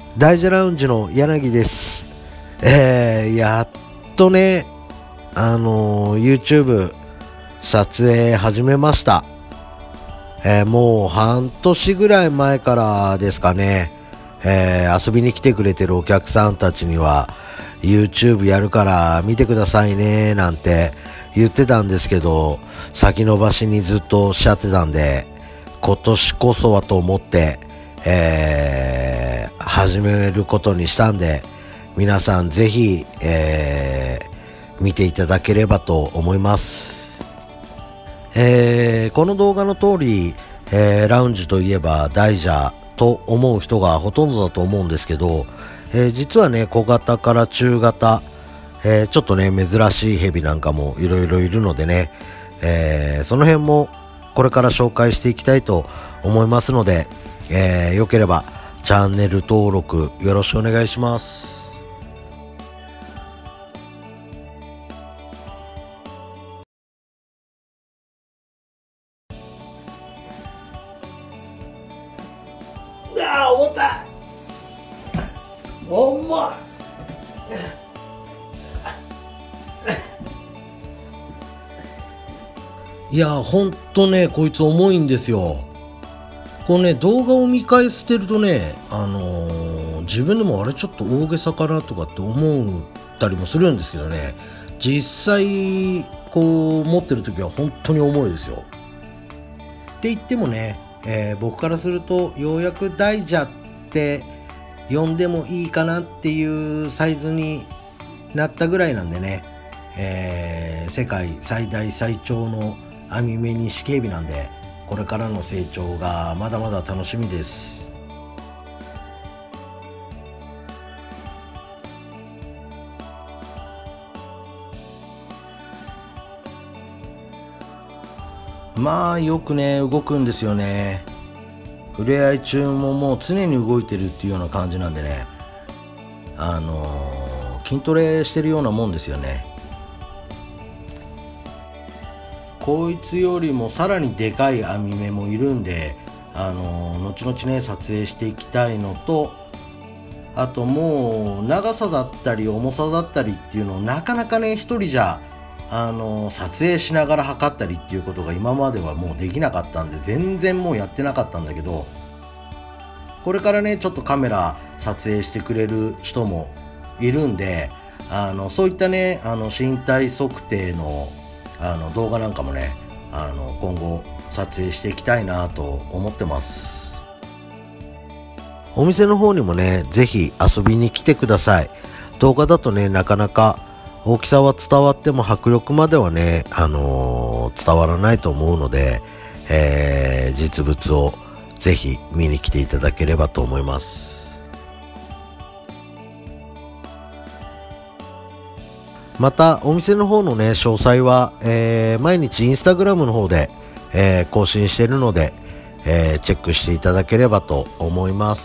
大蛇ラウンジの柳です。やっとね、YouTube 撮影始めました。もう半年ぐらい前からですかね、遊びに来てくれてるお客さんたちには YouTube やるから見てくださいねなんて言ってたんですけど、先延ばしにずっとおっしゃってたんで、今年こそはと思って、始めることにしたんで、皆さんぜひ、見ていただければと思います。この動画の通り、ラウンジといえば大蛇と思う人がほとんどだと思うんですけど、実はね、小型から中型、ちょっとね珍しいヘビなんかもいろいろいるのでね、その辺もこれから紹介していきたいと思いますので、よければチャンネル登録よろしくお願いします。重たい。重い。いやほんとね、こいつ重いんですよ。こうね、動画を見返してるとね、自分でもあれちょっと大げさかなとかって思ったりもするんですけどね、実際こう持ってる時は本当に重いですよ。って言ってもね、僕からするとようやく大蛇って呼んでもいいかなっていうサイズになったぐらいなんでね、世界最大最長の網目ニシキヘビなんで、これからの成長がまだまだ楽しみです。まあよくね動くんですよね。触れ合い中ももう常に動いてるっていうような感じなんでね、筋トレしてるようなもんですよね。こいつよりもさらにでかい網目もいるんで、後々ね撮影していきたいのと、あともう長さだったり重さだったりっていうのをなかなかね一人じゃ撮影しながら測ったりっていうことが今まではもうできなかったんで、全然もうやってなかったんだけど、これからねちょっとカメラ撮影してくれる人もいるんで、そういったね身体測定の動画なんかもね今後撮影していきたいなと思ってます。お店の方にもねぜひ遊びに来てください。動画だとねなかなか大きさは伝わっても迫力まではね、伝わらないと思うので、実物をぜひ見に来ていただければと思います。またお店の方のね詳細は、毎日インスタグラムの方で、更新しているので、チェックしていただければと思います。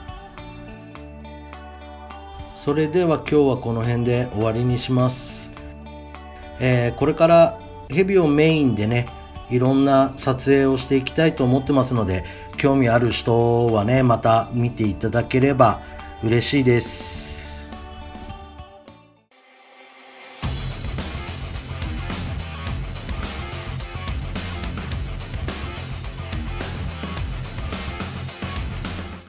それでは今日はこの辺で終わりにします。これからヘビをメインでねいろんな撮影をしていきたいと思ってますので、興味ある人はねまた見ていただければ嬉しいです。